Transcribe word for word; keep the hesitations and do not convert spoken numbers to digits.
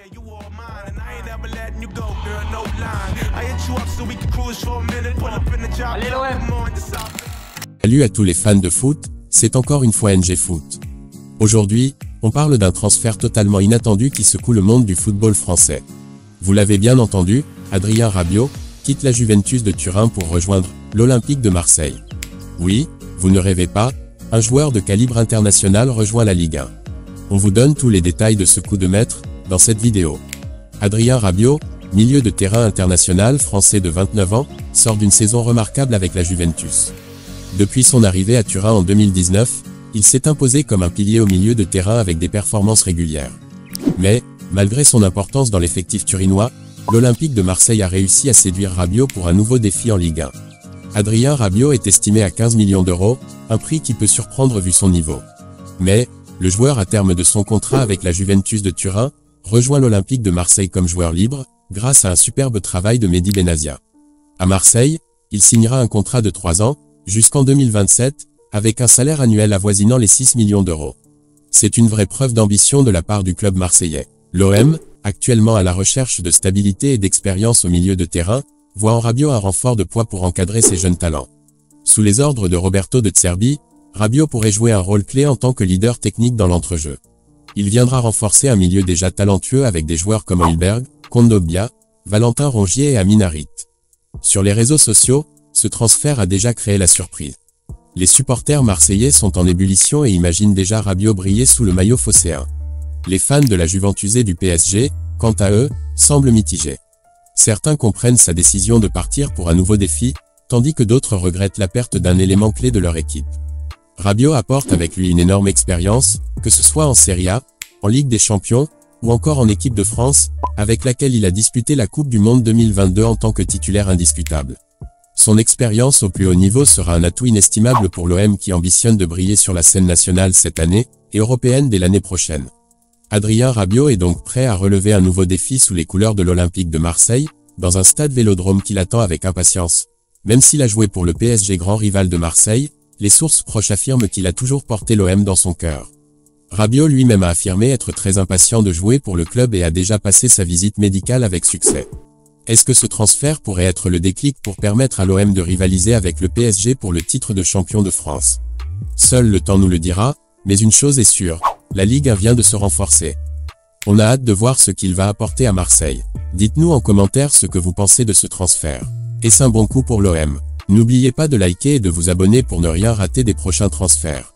Allez l'O M! Salut à tous les fans de foot, c'est encore une fois N G Foot. Aujourd'hui, on parle d'un transfert totalement inattendu qui secoue le monde du football français. Vous l'avez bien entendu, Adrien Rabiot quitte la Juventus de Turin pour rejoindre l'Olympique de Marseille. Oui, vous ne rêvez pas, un joueur de calibre international rejoint la Ligue un. On vous donne tous les détails de ce coup de maître dans cette vidéo. Adrien Rabiot, milieu de terrain international français de vingt-neuf ans, sort d'une saison remarquable avec la Juventus. Depuis son arrivée à Turin en deux mille dix-neuf, il s'est imposé comme un pilier au milieu de terrain avec des performances régulières. Mais, malgré son importance dans l'effectif turinois, l'Olympique de Marseille a réussi à séduire Rabiot pour un nouveau défi en Ligue un. Adrien Rabiot est estimé à quinze millions d'euros, un prix qui peut surprendre vu son niveau. Mais, le joueur à terme de son contrat avec la Juventus de Turin, rejoint l'Olympique de Marseille comme joueur libre, grâce à un superbe travail de Mehdi Benazia. À Marseille, il signera un contrat de trois ans, jusqu'en deux mille vingt-sept, avec un salaire annuel avoisinant les six millions d'euros. C'est une vraie preuve d'ambition de la part du club marseillais. L'O M, actuellement à la recherche de stabilité et d'expérience au milieu de terrain, voit en Rabiot un renfort de poids pour encadrer ses jeunes talents. Sous les ordres de Roberto De Zerbi, Rabiot pourrait jouer un rôle clé en tant que leader technique dans l'entrejeu. Il viendra renforcer un milieu déjà talentueux avec des joueurs comme Højbjerg, Kondogbia, Valentin Rongier et Amin Harit. Sur les réseaux sociaux, ce transfert a déjà créé la surprise. Les supporters marseillais sont en ébullition et imaginent déjà Rabiot briller sous le maillot phocéen. Les fans de la Juventus et du P S G, quant à eux, semblent mitigés. Certains comprennent sa décision de partir pour un nouveau défi, tandis que d'autres regrettent la perte d'un élément clé de leur équipe. Rabiot apporte avec lui une énorme expérience, que ce soit en Serie A, en Ligue des Champions, ou encore en équipe de France, avec laquelle il a disputé la Coupe du Monde deux mille vingt-deux en tant que titulaire indiscutable. Son expérience au plus haut niveau sera un atout inestimable pour l'O M qui ambitionne de briller sur la scène nationale cette année, et européenne dès l'année prochaine. Adrien Rabiot est donc prêt à relever un nouveau défi sous les couleurs de l'Olympique de Marseille, dans un stade Vélodrome qui l'attend avec impatience. Même s'il a joué pour le P S G grand rival de Marseille, les sources proches affirment qu'il a toujours porté l'O M dans son cœur. Rabiot lui-même a affirmé être très impatient de jouer pour le club et a déjà passé sa visite médicale avec succès. Est-ce que ce transfert pourrait être le déclic pour permettre à l'O M de rivaliser avec le P S G pour le titre de champion de France? Seul le temps nous le dira, mais une chose est sûre, la Ligue un vient de se renforcer. On a hâte de voir ce qu'il va apporter à Marseille. Dites-nous en commentaire ce que vous pensez de ce transfert. Est-ce un bon coup pour l'O M? N'oubliez pas de liker et de vous abonner pour ne rien rater des prochains transferts.